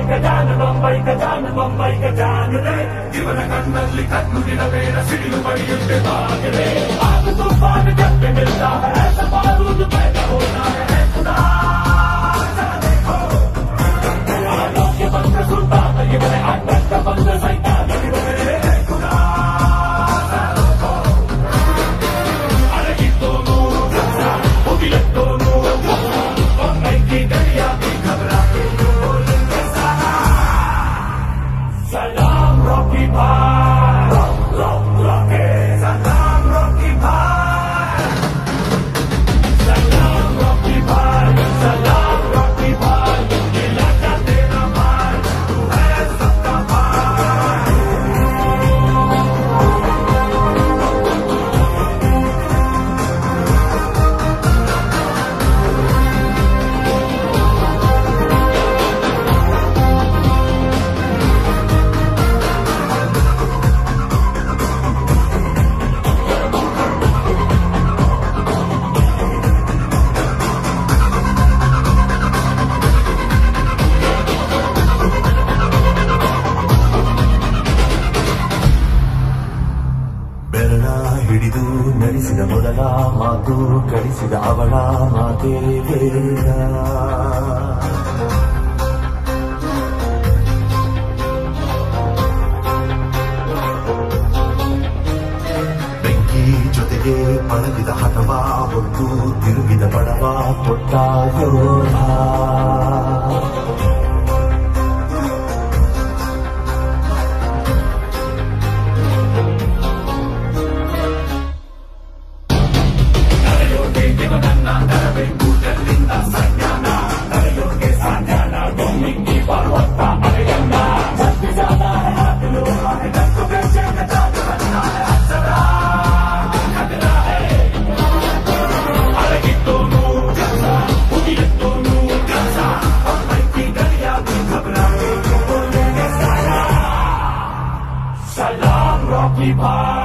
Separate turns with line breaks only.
बम्बई का जान रे जीवन कन्नल्ली कन्नुगिरवेर सिडिलु पडियुत्ते भागरे आग तूफान जब भी मिलता है ऐसा बारूद पैदा होता है खुदा जरा देखो आलोक के बंद सुल्तान ये बने अकबर का बंद सैतान ये बने खुदा जरा देखो अरे दोनों वो भी दोनों बम्बई की गलियां भी घबरा के Salam Rocky Bhai, Rocky, Salam Rocky Bhai, Salam Rocky Bhai, Salam Rocky Bhai, इलाका तेरा भाई, तू है सबका भाई। ಹಿಡಿದು ನಡೆಸಿದ ಮೊದಲ ಮಾತು ಕಳಿಸಿದ ಅವಳ ಮಾತೇ ಬೇಡ ಬೆಂಕಿ ಜೊತೆಗೆ ಪಳಗಿದ ಹಠವ ಹೊತ್ತು ತಿರುಗಿದ ಬಡವ ಕೊಟ್ಟ ಯೋಧ Salam Rocky Bhai.